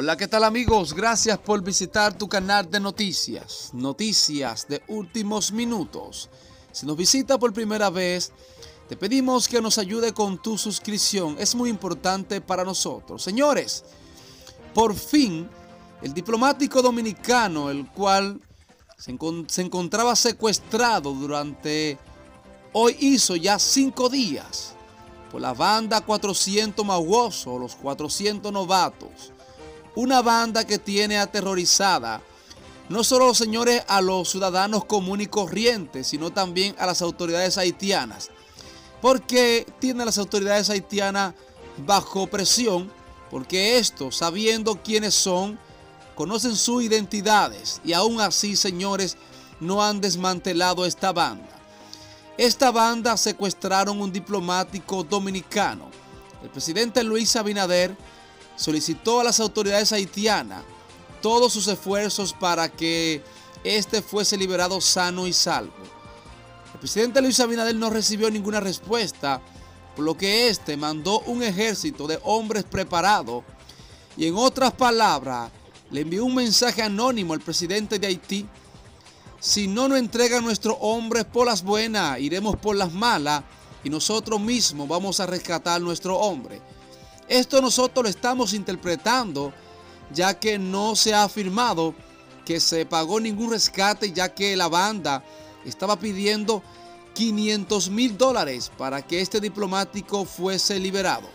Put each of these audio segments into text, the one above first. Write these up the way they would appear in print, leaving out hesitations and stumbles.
Hola, ¿qué tal amigos? Gracias por visitar tu canal de noticias, noticias de últimos minutos. Si nos visita por primera vez, te pedimos que nos ayude con tu suscripción, es muy importante para nosotros. Señores, por fin, el diplomático dominicano, el cual se encontraba secuestrado hoy hizo ya 5 días, por la banda 400 Mauoso, los 400 novatos. Una banda que tiene aterrorizada no solo, señores, a los ciudadanos comunes y corrientes, sino también a las autoridades haitianas. Porque tiene a las autoridades haitianas bajo presión, porque estos, sabiendo quiénes son, conocen sus identidades y aún así, señores, no han desmantelado esta banda. Esta banda secuestraron un diplomático dominicano. El presidente Luis Abinader solicitó a las autoridades haitianas todos sus esfuerzos para que este fuese liberado sano y salvo. El presidente Luis Abinader no recibió ninguna respuesta, por lo que este mandó un ejército de hombres preparados y, en otras palabras, le envió un mensaje anónimo al presidente de Haití: si no nos entregan nuestros hombres por las buenas, iremos por las malas y nosotros mismos vamos a rescatar nuestro hombre. Esto nosotros lo estamos interpretando, ya que no se ha afirmado que se pagó ningún rescate, ya que la banda estaba pidiendo $500,000 para que este diplomático fuese liberado.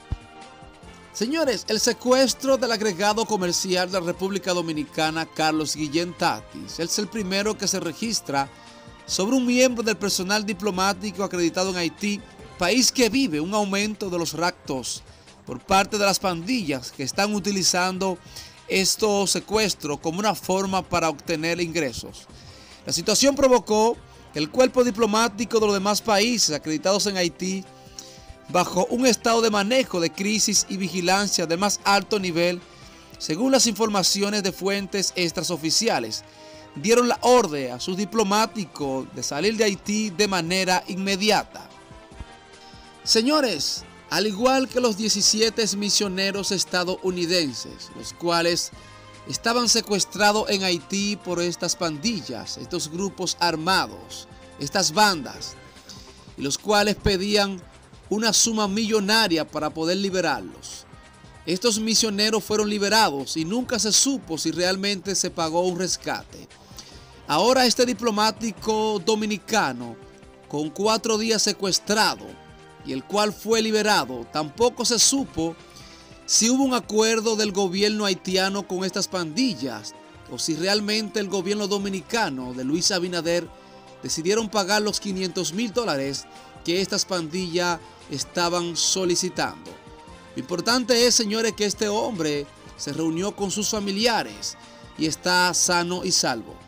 Señores, el secuestro del agregado comercial de la República Dominicana, Carlos Guillén Tatis, es el primero que se registra sobre un miembro del personal diplomático acreditado en Haití, país que vive un aumento de los raptos por parte de las pandillas que están utilizando estos secuestros como una forma para obtener ingresos. La situación provocó que el cuerpo diplomático de los demás países acreditados en Haití, bajo un estado de manejo de crisis y vigilancia de más alto nivel, según las informaciones de fuentes extraoficiales, dieron la orden a sus diplomáticos de salir de Haití de manera inmediata. Señores, al igual que los 17 misioneros estadounidenses, los cuales estaban secuestrados en Haití por estas pandillas, estos grupos armados, estas bandas, y los cuales pedían una suma millonaria para poder liberarlos. Estos misioneros fueron liberados y nunca se supo si realmente se pagó un rescate. Ahora este diplomático dominicano, con 4 días secuestrado y el cual fue liberado, tampoco se supo si hubo un acuerdo del gobierno haitiano con estas pandillas o si realmente el gobierno dominicano de Luis Abinader decidieron pagar los $500,000 que estas pandillas estaban solicitando. Lo importante es, señores, que este hombre se reunió con sus familiares y está sano y salvo.